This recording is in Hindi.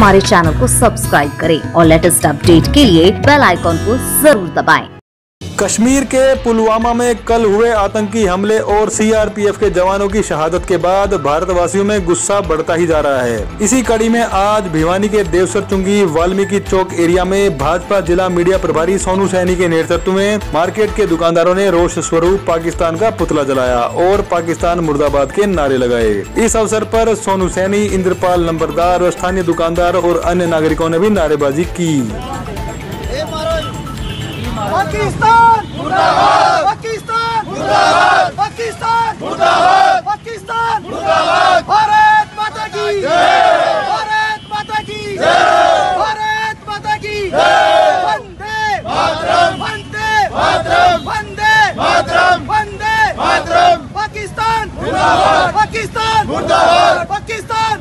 हमारे चैनल को सब्सक्राइब करें और लेटेस्ट अपडेट के लिए बेल आइकॉन को जरूर दबाएं। कश्मीर के पुलवामा में कल हुए आतंकी हमले और सीआरपीएफ के जवानों की शहादत के बाद भारतवासियों में गुस्सा बढ़ता ही जा रहा है। इसी कड़ी में आज भिवानी के देवसर चुंगी वाल्मीकि चौक एरिया में भाजपा जिला मीडिया प्रभारी सोनू सैनी के नेतृत्व में मार्केट के दुकानदारों ने रोष स्वरूप पाकिस्तान का पुतला जलाया और पाकिस्तान मुर्दाबाद के नारे लगाए। इस अवसर पर सोनू सैनी, इंद्रपाल नंबरदार, स्थानीय दुकानदार और अन्य नागरिकों ने भी नारेबाजी की। पाकिस्तान मुर्दाबाद, पाकिस्तान मुर्दाबाद, पाकिस्तान मुर्दाबाद, पाकिस्तान मुर्दाबाद, भारत माता की जय, भारत माता की जय, भारत माता की जय, वंदे मातरम, वंदे मातरम, वंदे मातरम, वंदे मातरम, पाकिस्तान मुर्दाबाद, पाकिस्तान मुर्दाबाद, पाकिस्तान